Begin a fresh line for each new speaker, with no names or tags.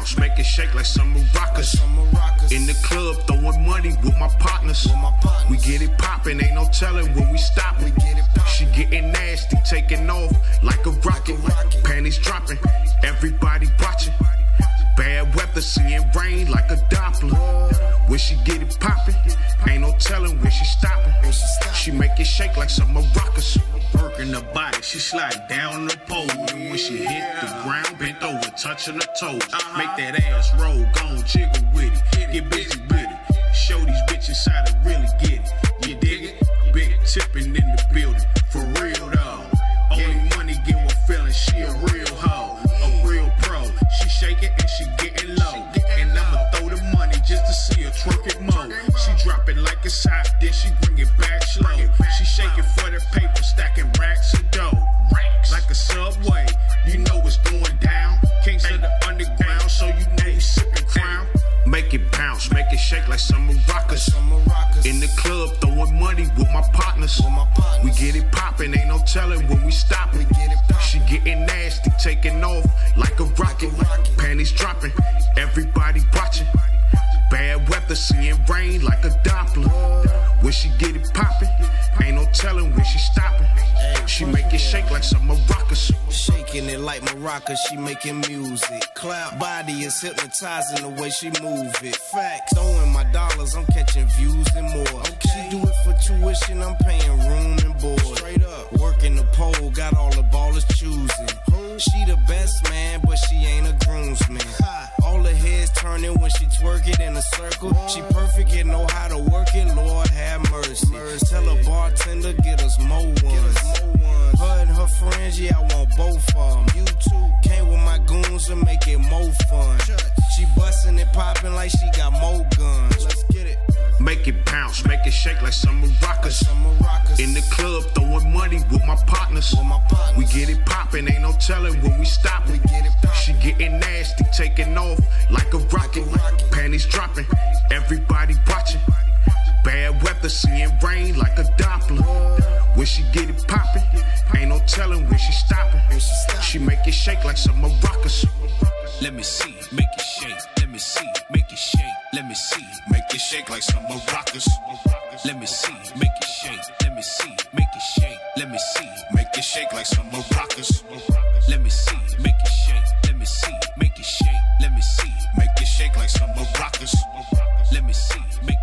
bounce, make it shake like some maracas. In the club, throwing money with my partners. We get it poppin', ain't no telling when we stoppin'. She getting nasty, taking off like a rocket. Panties dropping, everybody watching. Bad weather, seeing rain like a Doppler. When she get it poppin', ain't no telling when she stoppin'. She make it shake like some maracas. Working her body, she slide down the pole. And when she hit the ground, bent over, touching her toes. Make that ass roll, gon' jiggle with it. Get busy with it. Show these bitches how to really get it. You dig it? Big tipping in the building, for real though. Only money give her feeling, she a real hoe, a real pro. She shake it and she getting low. And I'ma throw the money just to see her twerk it more. She drop it like it's hot, then she bring it back slow. She shaking for the paper, stacking racks of dough. Like a subway, you know it's going down. Kings of the underground, so you know we sipping Crown. Make it bounce, make it shake like some maracas. In the club, throwing money with my partners. We get it poppin', ain't no telling when we stoppin'. She getting nasty, taking off like a rocket. Panties dropping, everybody watching. Bad weather, seeing rain like a Doppler. When she get it poppin', ain't no telling when she stoppin'. She make it shake like some maracas.
Shaking it like maracas, she making music. Cloud body is hypnotizing the way she move it. Facts, throwing my dollars, I'm catching views and more. She do it for tuition, I'm paying room and board. Straight up, working the pole, got all the ballers choosing. She the best man, but she ain't a groomsman. All her heads turning when she twerk it in a circle. She perfect and know how to work it, Lord have mercy. Tell her bartender, get us more ones. Her and her friends, yeah, I want both of them. You too. Came with my goons to make it more fun. She bustin' and poppin' like she got more guns. Let's get it.
Make it bounce, make it shake like some maracas. In the club, throwing money with my partners. We get it poppin', ain't no telling when we stoppin'. She getting nasty, taking off like a rocket. Panties dropping, everybody watching. Bad weather, seeing rain like a Doppler. When she get it poppin', ain't no telling when she stoppin'. She make it shake like some maracas.
Let me see, make it shake. Let me see, make it shake. Let me see, make it shake like some maracas. Let me see, make it shake. Let me see, make it shake. Let me see, make it shake like some maracas. Let me see, make it shake. Let me see, make it shake. Let me see, make it shake like some maracas. Let me see, make